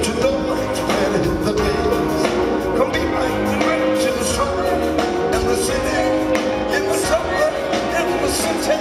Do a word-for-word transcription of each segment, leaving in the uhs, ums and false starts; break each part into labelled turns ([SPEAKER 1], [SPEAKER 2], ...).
[SPEAKER 1] Don't you know it's better the days can be like the night in the summer in the city, in the summer in the city.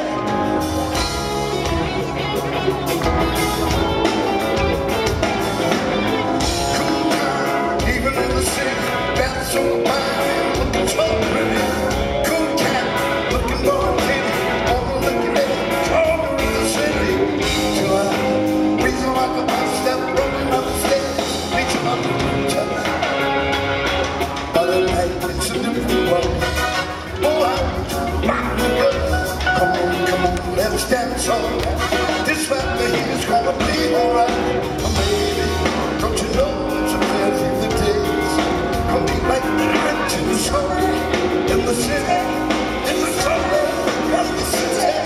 [SPEAKER 1] Cool time, even in the city, that's so fine, looking so pretty. Cool cat, looking more pretty, all looking at it, all in the city. Till I reason like a bus step running up the stairs, reaching up to each other. But at night it's a different world. Oh, I, my girl, come on, come on, let's dance on. This family is gonna be alright. Baby, don't you know it's a plenty of the days gonna be like the night in the summer in the city, in the summer in the city.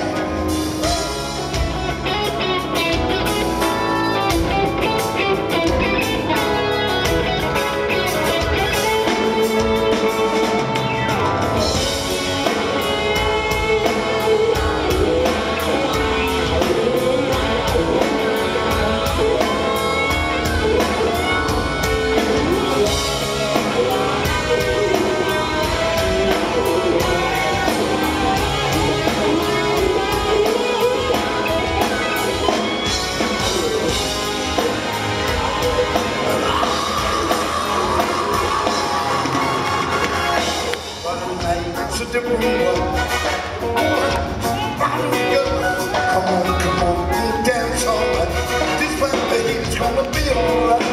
[SPEAKER 1] It's a different world. Come on, come on, dance all right. This family is gonna be alright.